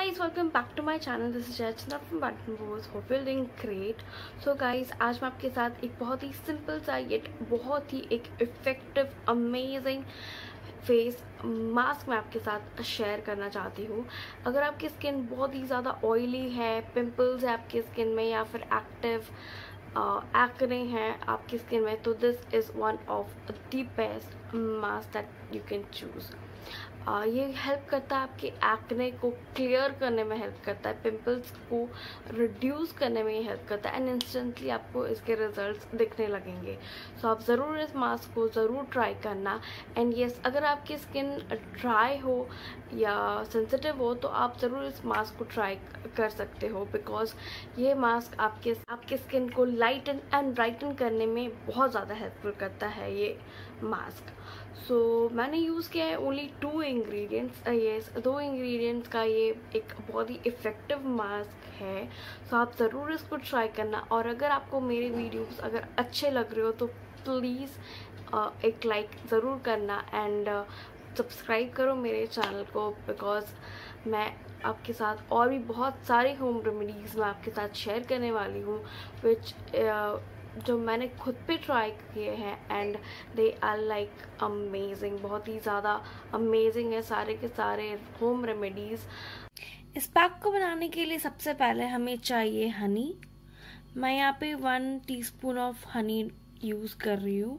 guys, welcome back to my channel. This is Jachna from Button Bows. Hope you're doing great. So guys, आज मैं आपके साथ एक बहुत ही सिंपल सा येट बहुत ही एक इफेक्टिव अमेजिंग फेस मास्क मैं आपके साथ शेयर करना चाहती हूँ। अगर आपकी स्किन बहुत ही ज़्यादा ऑयली है, पिंपल्स है आपकी स्किन में या फिर एक्टिव एक्ने हैं आपकी स्किन में, तो this is one of the best mask that you can choose. ये हेल्प करता है आपके एक्ने को क्लियर करने में हेल्प करता है, पिंपल्स को रिड्यूस करने में हेल्प करता है एंड इंस्टेंटली आपको इसके रिजल्ट्स दिखने लगेंगे। सो आप ज़रूर इस मास्क को ज़रूर ट्राई करना। एंड यस, अगर आपकी स्किन ड्राई हो या सेंसिटिव हो तो आप ज़रूर इस मास्क को ट्राई कर सकते हो, बिकॉज ये मास्क आपके स्किन को लाइटन एंड ब्राइटन करने में बहुत ज़्यादा हेल्पफुल करता है ये मास्क। सो मैंने यूज़ किया है ओनली 2 इंग्रेडिएंट्स। यस, 2 इंग्रेडिएंट्स का ये एक बहुत ही इफ़ेक्टिव मास्क है। सो आप ज़रूर इसको ट्राई करना। और अगर आपको मेरे वीडियोस अगर अच्छे लग रहे हो तो प्लीज़ एक लाइक ज़रूर करना एंड सब्सक्राइब करो मेरे चैनल को, बिकॉज मैं आपके साथ और भी बहुत सारे होम रेमेडीज़ मैं आपके साथ शेयर करने वाली हूँ विच जो मैंने खुद पे ट्राई किए हैं and they are like amazing, बहुत ही ज़्यादा अमेजिंग है सारे के सारे होम रेमेडीज़। इस पैक को बनाने के लिए सबसे पहले हमें चाहिए हनी। मैं यहाँ पे 1 टीस्पून ऑफ हनी यूज़ कर रही हूँ।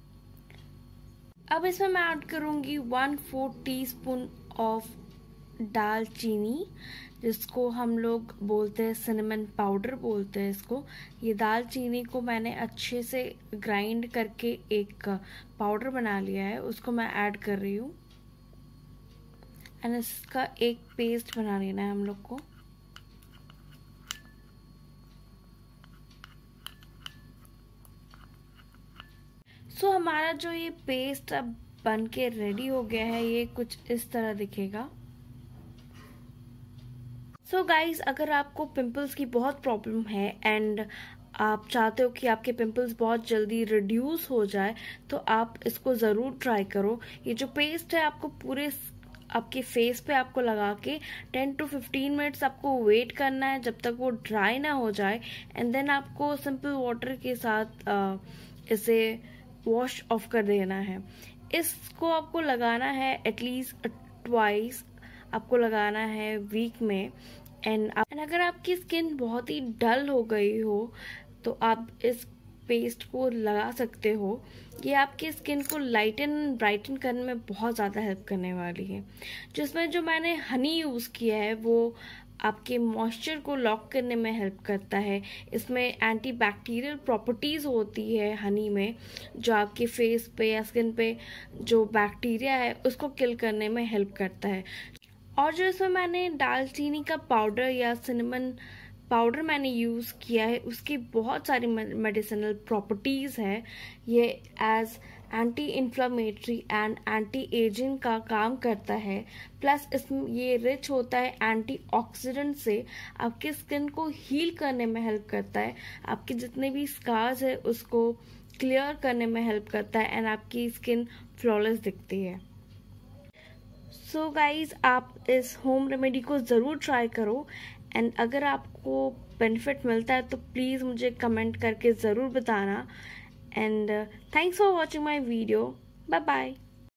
अब इसमें मैं ऐड करूँगी 1/4 टीस्पून ऑफ दालचीनी, जिसको हम लोग बोलते हैं सिनेमन पाउडर बोलते हैं इसको। ये दालचीनी को मैंने अच्छे से ग्राइंड करके एक पाउडर बना लिया है, उसको मैं ऐड कर रही हूँ एंड इसका एक पेस्ट बना लेना है हम लोग को। सो हमारा जो ये पेस्ट अब बन के रेडी हो गया है, ये कुछ इस तरह दिखेगा। सो गाइज, अगर आपको पिंपल्स की बहुत प्रॉब्लम है एंड आप चाहते हो कि आपके पिंपल्स बहुत जल्दी रिड्यूस हो जाए, तो आप इसको ज़रूर ट्राई करो। ये जो पेस्ट है आपको पूरे आपके फेस पे आपको लगा के 10 to 15 मिनट्स आपको वेट करना है जब तक वो ड्राई ना हो जाए एंड देन आपको सिंपल वाटर के साथ इसे वॉश ऑफ कर देना है। इसको आपको लगाना है एटलीस्ट ट्वाइस आपको लगाना है वीक में। एंड अगर आपकी स्किन बहुत ही डल हो गई हो तो आप इस पेस्ट को लगा सकते हो। ये आपकी स्किन को लाइटन ब्राइटन करने में बहुत ज़्यादा हेल्प करने वाली है। जिसमें जो मैंने हनी यूज़ किया है वो आपके मॉइस्चर को लॉक करने में हेल्प करता है। इसमें एंटी बैक्टीरियल प्रॉपर्टीज़ होती है हनी में, जो आपके फेस पे या स्किन पे जो बैक्टीरिया है उसको किल करने में हेल्प करता है। और जो इसमें मैंने दालचीनी का पाउडर या सिनेमन पाउडर मैंने यूज़ किया है, उसकी बहुत सारी मेडिसिनल प्रॉपर्टीज़ है। ये as anti inflammatory and anti ageing का काम करता है। प्लस इसमें ये रिच होता है एंटीऑक्सीडेंट से, आपकी स्किन को हील करने में हेल्प करता है। आपके जितने भी स्कार्स है उसको क्लियर करने में हेल्प करता है एंड आपकी स्किन फ्लॉलेस दिखती है। सो गाइज, आप इस होम रेमेडी को ज़रूर ट्राई करो एंड अगर आपको बेनिफिट मिलता है तो प्लीज़ मुझे कमेंट करके ज़रूर बताना। And thanks for watching my video. Bye bye.